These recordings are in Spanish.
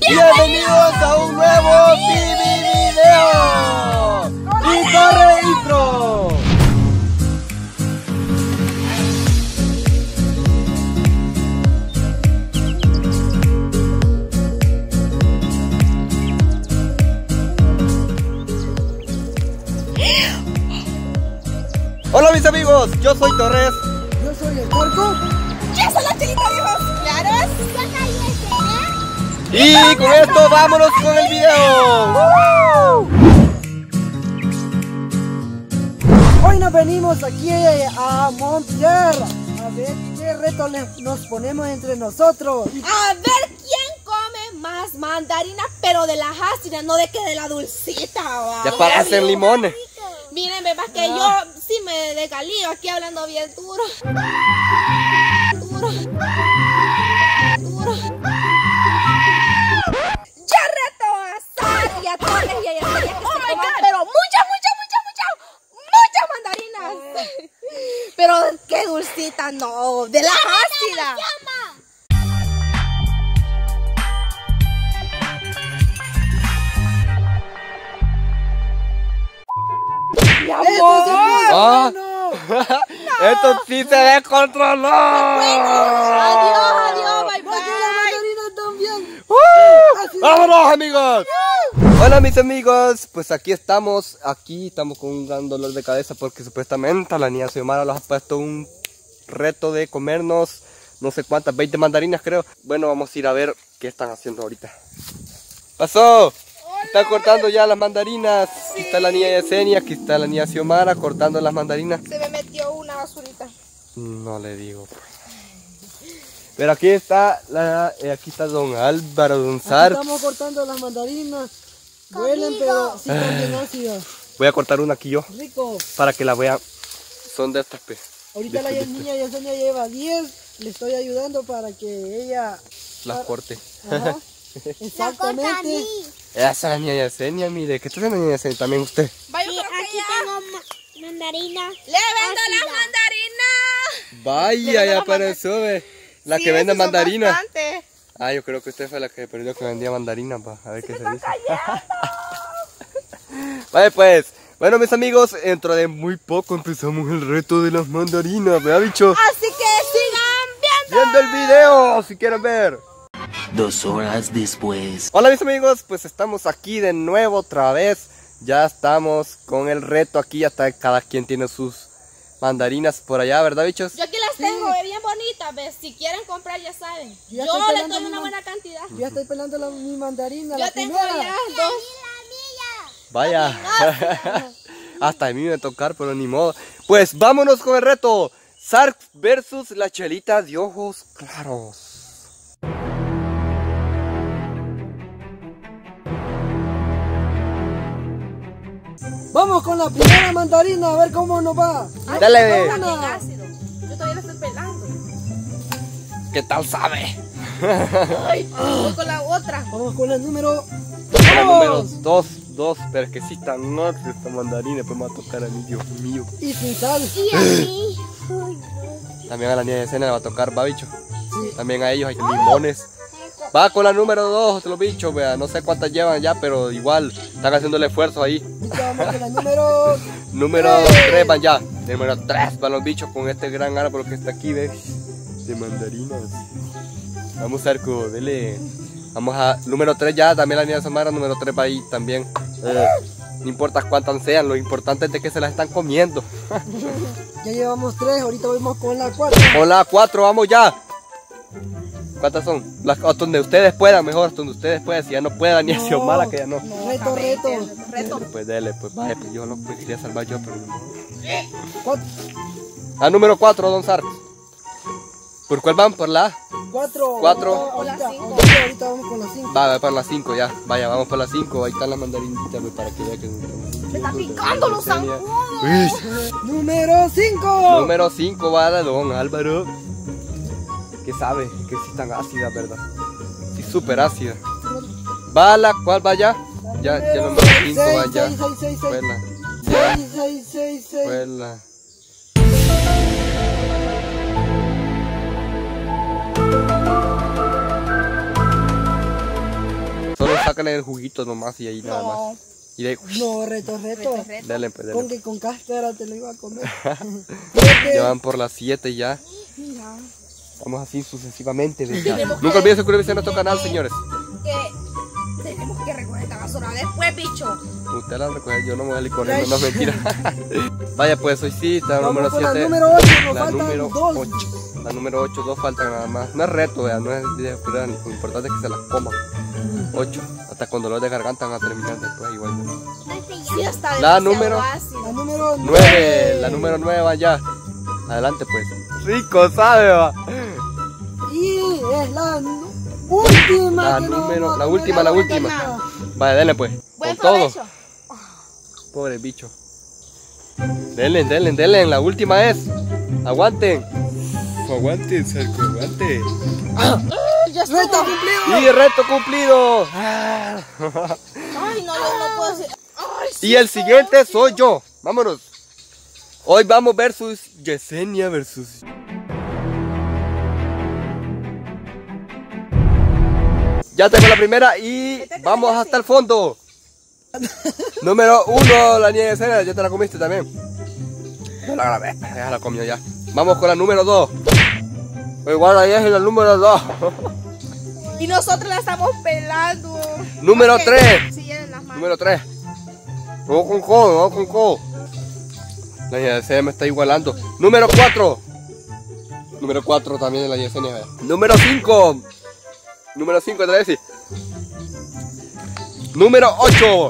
Bienvenidos a un nuevo video. Y corre intro. Hola mis amigos, yo soy Torres. Yo soy el Marco. Yo soy la Chelita de Ojos Claros. Y con esto vámonos con el video. Hoy nos venimos aquí a Montpierre a ver qué reto nos ponemos entre nosotros. A ver quién come más mandarina, pero de la ácida, no de que de la dulcita. ¿Va? Ya parecen limones. Miren, bebas, que yo sí me desgalío aquí hablando bien duro. Yo reto a Sara y a Torres y a Yesenia que se coman, pero muchas mandarinas. Pero qué dulcita, no, de la ácida. Mi amor. Ah, esto sí se descontroló. Adiós, bye bye. La mandarina también. ¡Vámonos amigos! Hola mis amigos, pues aquí estamos con un gran dolor de cabeza porque supuestamente a la niña Xiomara nos ha puesto un reto de comernos no sé cuántas, 20 mandarinas creo. Bueno, vamos a ir a ver qué están haciendo ahorita. ¡Pasó! Están cortando ya las mandarinas. Aquí está la niña Yesenia, aquí está la niña Xiomara cortando las mandarinas. Se me metió una basurita. No le digo. Pero aquí está don Álvaro, don Sar. Estamos cortando las mandarinas. Huelen, pero sí están bien ácidas. Voy a cortar una aquí yo, Rico. para que la vean. Son de estas, pues. Ahorita la niña Yesenia lleva 10. Le estoy ayudando para que ella Las corte. Ajá. Exactamente. Esa es la niña Yesenia, mire. ¿Qué está haciendo la niña Yesenia? También usted. Vaya, Sí, aquí tengo mandarina. ¡Le vendo las mandarinas! Vaya, ya apareció, ve. La que vende mandarinas. Bastante. Ah, yo creo que usted fue la que perdió que vendía mandarinas, pa. A ver qué se dice. Vale, pues. Bueno, mis amigos, dentro de muy poco empezamos el reto de las mandarinas, ¿verdad, bicho? Así que sigan viendo. Viendo el video, si quieren ver. 2 horas después. Hola mis amigos, pues estamos aquí de nuevo otra vez. Ya estamos con el reto aquí, hasta cada quien tiene sus mandarinas por allá, ¿verdad, bichos? Yo aquí las tengo bien bonitas, ¿ves? Si quieren comprar ya saben. Ya Yo estoy les pelando doy mi una buena cantidad. Yo ya estoy pelando mi mandarina. Yo la tengo primera. ya 2. Vaya, hasta a mí me tocar, pero ni modo. Pues vámonos con el reto. Sark versus la Chelita de Ojos Claros. Vamos con la primera mandarina a ver cómo nos va. Dale, ve. Bien ácido. Yo todavía lo estoy pelando. ¿Qué tal sabe? Ay, voy con la otra. Vamos con el número La número 2, pero es que sí está noche esta mandarina, pues me va a tocar a mí, Dios mío. y sin sal. Y a mí. También a la niña de escena le va a tocar, va bicho. Sí. También a ellos hay limones. Va con la número 2, los bichos, vea, no sé cuántas llevan ya, pero igual están haciendo el esfuerzo ahí. Ya vamos con la número. Número 3 van ya. Número 3 van los bichos con este gran árbol que está aquí, ¿ves? De mandarinas. Vamos a ver, dele. Vamos a. Número 3 ya, también la niña Samara, número 3 va ahí también. No importa cuántas sean, lo importante es de que se las están comiendo. Ya llevamos 3, ahorita vamos con la 4. Con la 4, vamos ya. ¿Cuántas son? Las, donde ustedes puedan, mejor, donde ustedes puedan. Si ya no puedan, ni a Xiomara que ya no. Reto. Pues dele, pues vaya, pues yo no me quería salvar yo, pero no. 4. Ah, número 4, don Sar. ¿Por cuál van? ¿Por la? 4. Cuatro. Ahorita vamos con la 5. Va por la 5 ya. Vaya, vamos por la 5. Ahí están las mandarinas, pues, para que vean que... Me está picando los zancudos. Número 5. Número 5 va de don Álvaro. Que sabe que sí están ácidas, ¿verdad? Sí, súper ácida. Va la, ¿cuál va ya? Ya número 5 va ya. 6. Vuela. 6. Vuela. sacan el juguito nomás y ahí nada más. Y de ahí, No, reto. dale, pues, Con dale. que con cáscara te lo iba a comer. Ya van por las 7 ya. Mira. Vamos así sucesivamente. ¿Verdad? Nunca olviden suscribirse a nuestro canal, señores. Que tenemos que recoger esta basura después, bicho. Usted la recoge, yo no me voy a ir corriendo, no mentira. Vaya pues, hoy sí, está la Vamos número con la 7. número 8, nos La faltan número 2. 8. La número 8, 2 faltan nada más. No es reto, vea, no es de prueba, lo importante es que se las coman. 8. Hasta con dolor de garganta van a terminar después igual. Sí, está La demasiado número- ácido. La número 9. La número 9 va ya. Adelante pues. Rico, ¿sabe? Va. Y es la última. La que nos número- vamos a la comer última, la ahorita. última. Vaya, denle pues. Buen Con todo. provecho. Pobre bicho. Denle, la última es. Aguanten. Aguanten, cerco, aguante. Ya está. ¡Reto cumplido! Y reto cumplido. Ay, no, yo no puedo hacer. Ay, sí. Y el siguiente soy yo. Vámonos. Hoy vamos versus Yesenia versus. Ya tengo la primera y vamos hasta el fondo. Número 1, la niña Yesenia, ya te la comiste también. No la grabé, ya la comió ya. Vamos con la número 2. Igual ahí es la número 2. Y nosotros la estamos pelando. Número Ok, 3. sí, en las manos. Número 3. Vamos con codo, vamos con codo. La Yesenia me está igualando. Número 4. Número 4 también de la Yesenia. Vea. Número 5. Número 5 otra vez. Sí. Número 8.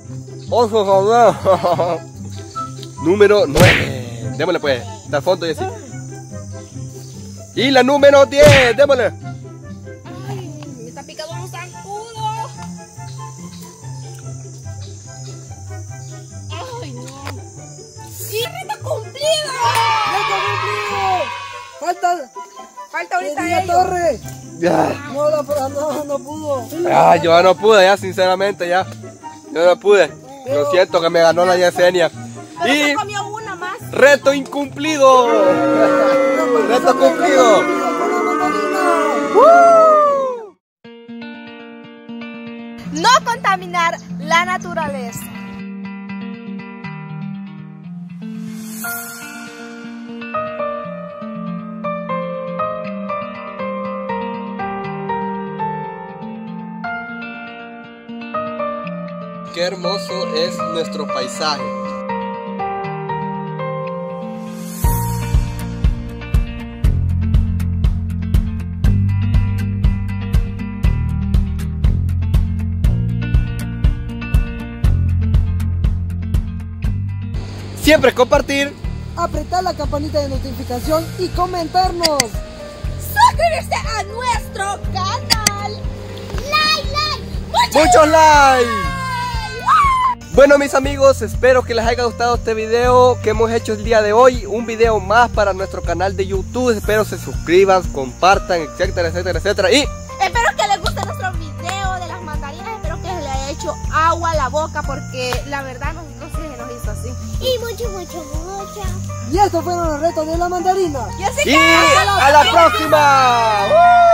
Número 9. Démosle pues. Hasta el fondo y así. Y la número 10. Démosle. Ay, me está picando un zancudo. Ay, no. ¡Y reto cumplido! ¡Reto cumplido! Falta Falta ahorita Edina ellos. Torres. Ya. No pudo. Ah, yo ya no pude, ya, sinceramente, ya. Yo no pude. Lo siento que me ganó la Yesenia. Pero Y se comió una más. reto incumplido. Reto cumplido. Con la mandarina. No contaminar la naturaleza. Qué hermoso es nuestro paisaje. Siempre compartir. Apretar la campanita de notificación y comentarnos. Suscríbete a nuestro canal. Like. Muchos likes. Bueno mis amigos, espero que les haya gustado este video que hemos hecho el día de hoy. Un video más para nuestro canal de YouTube. Espero se suscriban, compartan, etcétera, etcétera, etcétera. Y Espero que les guste nuestro video de las mandarinas. Espero que les haya hecho agua a la boca porque la verdad nosotros sí se nos hizo así. Y mucho. Y estos fueron los retos de la mandarina. Y así y que a la próxima.